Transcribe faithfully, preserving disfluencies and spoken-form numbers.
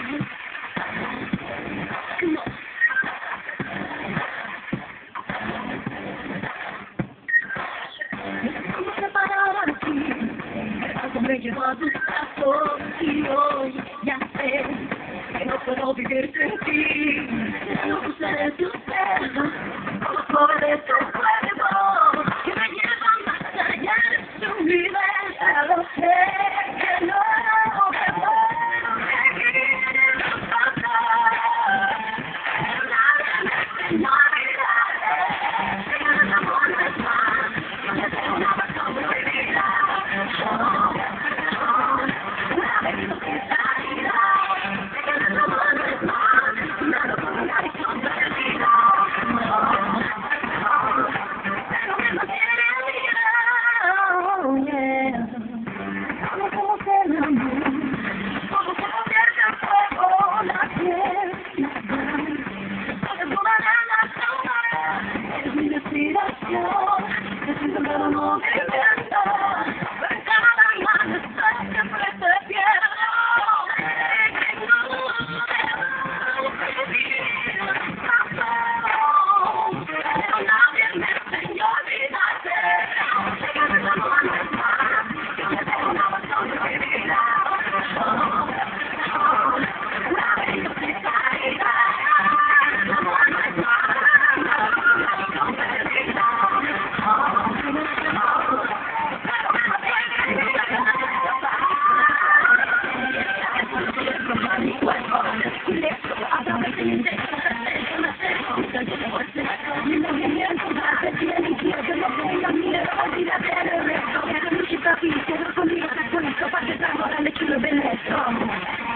¿Cómo separar aquí? Me llevo a tus brazos y hoy ya sé que no puedo vivir sin ti. No usaré tus besos como sobre tu cuerpo que me llevan más allá de su vida. Lo sé que no me puedo seguir pasar. Nadie me enseñó a mirar. Que el amor no es más. No me tengo nada sobre mi vida. No me encanta, pero cada mañana siempre te pierdo. No vivir pasado, pero nadie me enseñó a olvidarte. Que el amor no es más, yo no tengo nada sobre mi vida. Una vez yo te caída, el amor no es más, nada sobre mi vida. Olvídate del resto, que no me conmigo, te conecto para que te amor, le quiero ver esto.